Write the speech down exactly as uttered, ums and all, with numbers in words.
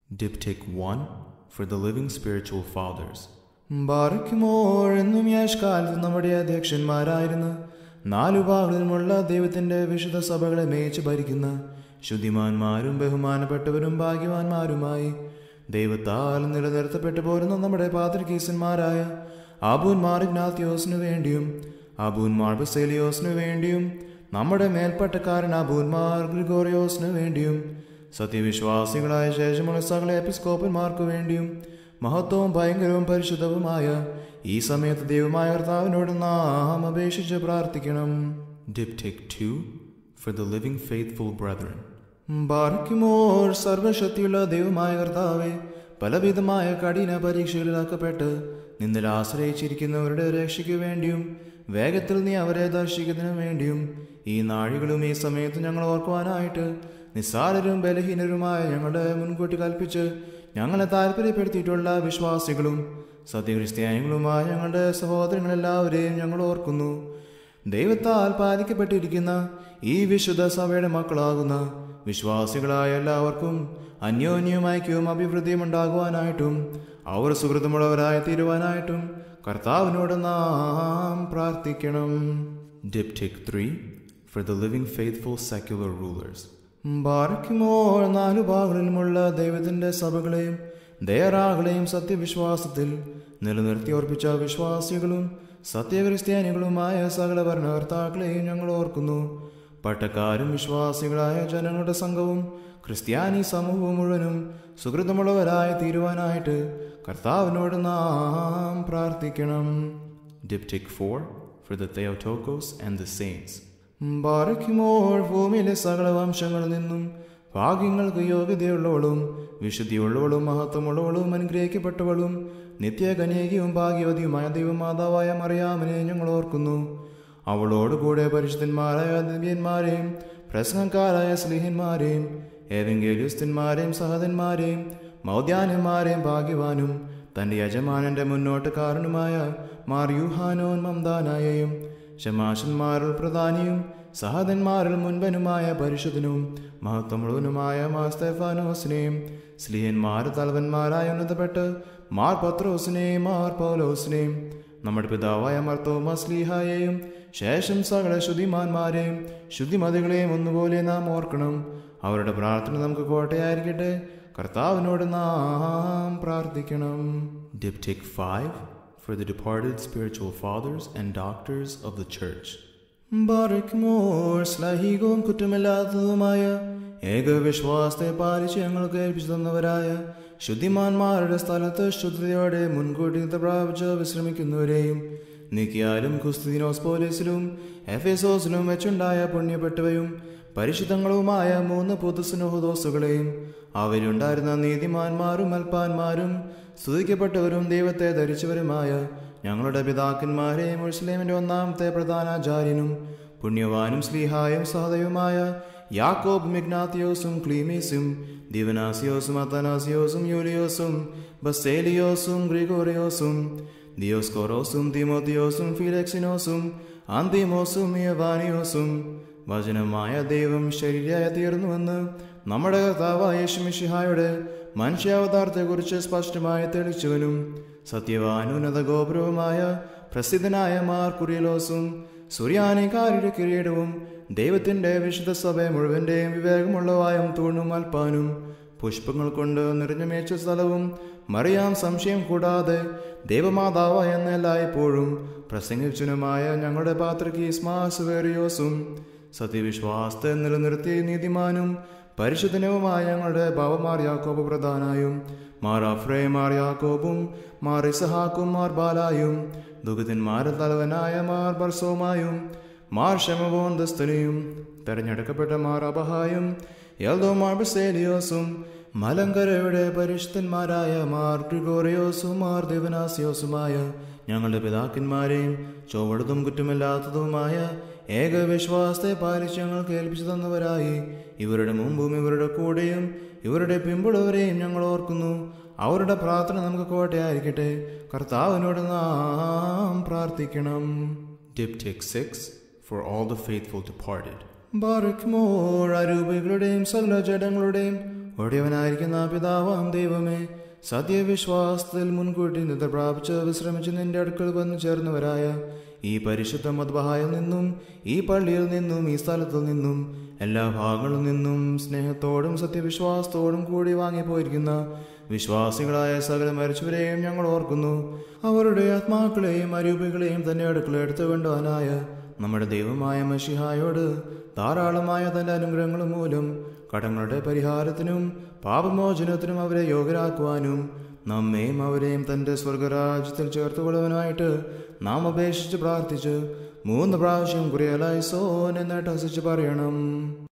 Diptych one for the living spiritual fathers. ബാറയ്ക്കുമോർ എന്നും യാഷ്കാലത്ത് നമ്മുടെ അധ്യക്ഷന്മാരായിരുന്ന നാലു ഭാഗങ്ങളുമുള്ള ദൈവത്തിന്റെ വിശുദ്ധ സഭകളെ മേയിച്ച് ഭരിക്കുന്ന ശുദ്ധിമാന്മാരും ബഹുമാനപ്പെട്ടവരും ഭാഗ്യവാന്മാരുമായി ദൈവത്താൽ നിലനിർത്തപ്പെട്ടു പോരുന്ന നമ്മുടെ പാത്രികീസന്മാരായ ആബൂന്മാർ ഇഗ്നാത്യോസിനു വേണ്ടിയും ആബൂന്മാർ ബസേലിയോസിനു വേണ്ടിയും നമ്മുടെ മേൽപ്പട്ടക്കാരൻ ആബൂന്മാർ ഗ്രിഗോറിയോസിനു വേണ്ടിയും സത്യവിശ്വാസികളായ ശേഷമുള്ള സകല എപ്പിസ്കോപ്പന്മാർക്കു വേണ്ടിയും മഹത്വവും ഭയങ്കരവും പരിശുദ്ധവുമായ ഈ സമയത്ത് ദൈവമായ കർത്താവിനോട് നാം അപേക്ഷിച്ച് പ്രാർത്ഥിക്കണം. Diptych two for the living faithful brethren. ബാറയ്ക്കുമോർ സർവശക്തിയുള്ള ദൈവമായ കർത്താവെ, പലവിധമായ കഠിന പരീക്ഷകളിലാക്കപ്പെട്ട് നിന്നിൽ ആശ്രയിച്ചിരിക്കുന്നവരുടെ രക്ഷയ്ക്കു വേണ്ടിയും വേഗത്തിൽ നീ അവരെ ദർശിക്കുന്നതിനു വേണ്ടിയും ഈ നാഴികളും ഈ സമയത്ത് ഞങ്ങൾ ഓർക്കുവാനായിട്ട് നിസ്സാരരും ബലഹീനരുമായ ഞങ്ങളുടെ മുൻകൂട്ടി കൽപ്പിച്ച് ഞങ്ങളെ താല്പര്യപ്പെടുത്തിയിട്ടുള്ള വിശ്വാസികളും സത്യക്രിസ്ത്യാനികളുമായ ഞങ്ങളുടെ സഹോദരങ്ങളെല്ലാവരെയും ഞങ്ങൾ ഓർക്കുന്നു. ദൈവത്താൽ പാലിക്കപ്പെട്ടിരിക്കുന്ന ഈ വിശുദ്ധ സഭയുടെ മക്കളാകുന്ന വിശ്വാസികളായ എല്ലാവർക്കും അന്യോന്യവും ഐക്യവും അഭിവൃദ്ധിയും ഉണ്ടാകുവാനായിട്ടും അവർ സുഹൃത്തുമുള്ളവരായി തീരുവാനായിട്ടും കർത്താവിനോട് നാം പ്രാർത്ഥിക്കണം. Diptych three for the living faithful secular rulers. ബാറയ്ക്കുമോർ നാലു ഭാഗങ്ങളിലുമുള്ള ദൈവത്തിന്റെ സഭകളെയും ദയറാകളെയും സത്യവിശ്വാസത്തിൽ നിലനിർത്തി ഓർപ്പിച്ച വിശ്വാസികളും സത്യക്രിസ്ത്യാനികളുമായ സകല ഭരണകർത്താക്കളെയും ഞങ്ങൾ ഓർക്കുന്നു. പട്ടക്കാരും വിശ്വാസികളായ ജനങ്ങളുടെ സംഘവും ക്രിസ്ത്യാനി സമൂഹവും മുഴുവനും സുഹൃതമുള്ളവരായി തീരുവാനായിട്ട് കർത്താവിനോട് നാം പ്രാർത്ഥിക്കണം. Diptych four for the Theotokos and the saints. ബാറയ്ക്കുമോർ ഭൂമിയിലെ സകല വംശങ്ങളിൽ നിന്നും ഭാഗ്യങ്ങൾക്ക് യോഗ്യതയുള്ളവളും വിശുദ്ധിയുള്ളവളും മഹത്വമുള്ളവളും അനുഗ്രഹിക്കപ്പെട്ടവളും നിത്യകന്യകയും ഭാഗ്യവതിയുമായ ദൈവമാതാവായ മറിയാമിനെ ഞങ്ങൾ ഓർക്കുന്നു. അവളോടുകൂടെ പരിശുദ്ധന്മാരായ ദിവ്യന്മാരെയും പ്രസംഗക്കാരായ സ്ലീഹന്മാരെയും ഏവെങ്കേലിസ്തന്മാരെയും സഹദന്മാരെയും മൗദ്യാനന്മാരെയും ഭാഗ്യവാനും തന്റെ യജമാനന്റെ മുന്നോട്ടുകാരനുമായ മാർ യൂഹാനോൻ മംദാനായെയും ശമാശന്മാരിൽ പ്രധാനിയും സഹദന്മാരിൽ മുൻപനുമായ പരിശുദ്ധനും മഹത്വമുള്ളവനുമായ മാർ സ്തെഫാനോസിനെയും സ്ലീഹന്മാർ തലവന്മാരായ ഉന്നതപ്പെട്ട് മാർ പത്രോസിനെയും മാർ പൗലോസിനെയും നമ്മുടെ പിതാവായ മാർ തോമസ് സ്ലീഹായെയും ശേഷം സകല ശുദ്ധിമാന്മാരെയും ശുദ്ധിമതികളെയും ഒന്നുപോലെ നാം ഓർക്കണം. അവരുടെ പ്രാർത്ഥന നമുക്ക് കോട്ടയായിരിക്കട്ടെ. കർത്താവിനോട് നാം പ്രാർത്ഥിക്കണം. Diptych five for the departed spiritual fathers and doctors of the church. ബാറയ്ക്കുമോർ ശ്ലൈഹികവും കുറ്റമില്ലാത്തതുമായ ഏകവിശ്വാസത്തെ പാലിച്ച് ഞങ്ങൾക്ക് ഏൽപ്പിച്ചു തന്നവരായ ശുദ്ധിമാന്മാരുടെ സ്ഥലത്ത് ശുദ്ധിയോടെ മുൻകൂട്ടി പ്രാപിച്ച് വിശ്രമിക്കുന്നവരെയും നിക്കിയാലും കുസ്തിനോസ് പോലീസിലും എഫേസോസിലും വെച്ചുണ്ടായ പുണ്യപ്പെട്ടവയും പരിശുദ്ധങ്ങളുമായ മൂന്ന് പൊതുസുനോഹദോസുകളെയും അവരുണ്ടായിരുന്ന നീതിമാന്മാരും അൽപ്പാന്മാരും സ്തുതിക്കപ്പെട്ടവരും ദൈവത്തെ ധരിച്ചവരുമായ ഞങ്ങളുടെ പിതാക്കന്മാരെയും യെരൂശലേമിന്റെ ഒന്നാമത്തെ പ്രധാനാചാര്യനും പുണ്യവാനും സ്ലീഹായും സഹദയുമായ യാക്കോബും ഇഗ്നാത്തിയോസും ക്ലീമീസും ദിവനാസിയോസും അത്തനാസിയോസും യൂലിയോസും ബസേലിയോസും ഗ്രിഗോറിയോസും ദിയോസ്കോറോസും തിമോത്തിയോസും ഫിലെക്സിനോസും അന്തിമോസും യവാനിയോസും വചനമായ ദൈവം ശരീരമായി തീർന്നുവെന്ന് നമ്മുടെ കർത്താവായ യേശു മിശിഹായുടെ മനുഷ്യാവതാരത്തെക്കുറിച്ച് സ്പഷ്ടമായി തെളിച്ചവനും സത്യവാനുന്നത ഗോപുരവുമായ പ്രസിദ്ധനായ മാർ കുറിയലോസും സുറിയാനിക്കാരുടെ കിരീടവും ദൈവത്തിന്റെ വിശുദ്ധ സഭ മുഴുവന്റെയും വിവേകമുള്ളവായും തൂണും അൽപ്പാനും പുഷ്പങ്ങൾ കൊണ്ട് നിറഞ്ഞ മേച്ച സ്ഥലവും മറിയാം സംശയം കൂടാതെ ദൈവമാതാവായ എല്ലായ്പ്പോഴും പ്രസംഗിച്ചനുമായ ഞങ്ങളുടെ പാത്രികീസ്മാസുവേറിയോസും സത്യവിശ്വാസത്തെ നിലനിർത്തി നീതിമാനും പരിശുദ്ധനവുമായ ഞങ്ങളുടെ ബാവമാർ യാക്കോബ് പ്രധാനായും മാർ അഫ്രേ മാർ യാക്കോബും മാർ ഇസഹാക്കും മാർ ബാലായും ദുഃഖിതന്മാരുടെ തലവനായ മാർ ബർസോമായും മാർ ഷെമവോൻ ദസ്തനിയും തെരഞ്ഞെടുക്കപ്പെട്ട മാർ അബഹായും യൽദോ മാർ ബസേലിയോസും മലങ്കരയുടെ പരിശുദ്ധന്മാരായ മാർ ഗ്രിഗോറിയോസും മാർ ദിവനാസിയോസുമായ ഞങ്ങളുടെ പിതാക്കന്മാരെയും ചൊവ്വടുതും കുറ്റമില്ലാത്തതുമായ ഏകവിശ്വാസത്തെ പാലിച്ച് ഞങ്ങൾക്ക് ഏൽപ്പിച്ചു തന്നവരായി ഇവരുടെ മുമ്പും ഇവരുടെ കൂടെയും ഇവരുടെ പിമ്പുള്ളവരെയും ഞങ്ങൾ ഓർക്കുന്നു. അവരുടെ പ്രാർത്ഥന നമുക്ക് കോട്ടയായിരിക്കട്ടെ. കർത്താവിനോട് നാം പ്രാർത്ഥിക്കണം. Diptych six for all the faithful departed. ബാറയ്ക്കുമോർ അരൂപികളുടെയും സകല ജഡങ്ങളുടെയും ഒടിയവനായിരിക്കുന്ന പിതാവാം ദൈവമേ, സത്യവിശ്വാസത്തിൽ മുൻകൂട്ടി നിദ്ര പ്രാപിച്ച് വിശ്രമിച്ച് നിന്റെ അടുക്കൽ വന്നു ചേർന്നവരായ ഈ പരിശുദ്ധ മദ്ബഹായിൽ നിന്നും ഈ പള്ളിയിൽ നിന്നും ഈ സ്ഥലത്തു നിന്നും എല്ലാ ഭാഗങ്ങളിൽ നിന്നും സ്നേഹത്തോടും സത്യവിശ്വാസത്തോടും കൂടി വാങ്ങിപ്പോയിരിക്കുന്ന വിശ്വാസികളായ സകല മരിച്ചവരെയും ഞങ്ങൾ ഓർക്കുന്നു. അവരുടെ ആത്മാക്കളെയും അരൂപികളെയും തന്നെ അടുക്കള എടുത്തു കൊണ്ടുവാനായ നമ്മുടെ ദൈവമായ മശിഹായോട് ധാരാളമായ തന്റെ അനുഗ്രഹങ്ങൾ മൂലം കടങ്ങളുടെ പരിഹാരത്തിനും പാപമോചനത്തിനും അവരെ യോഗ്യരാക്കുവാനും നമ്മെയും അവരെയും തന്റെ സ്വർഗരാജ്യത്തിൽ ചേർത്തുകൊള്ളുവാനായിട്ട് നാം അപേക്ഷിച്ച് പ്രാർത്ഥിച്ച് മൂന്ന് പ്രാവശ്യം കുറിയലായി സോൻ എന്നിട്ട് ഹസിച്ച് പറയണം.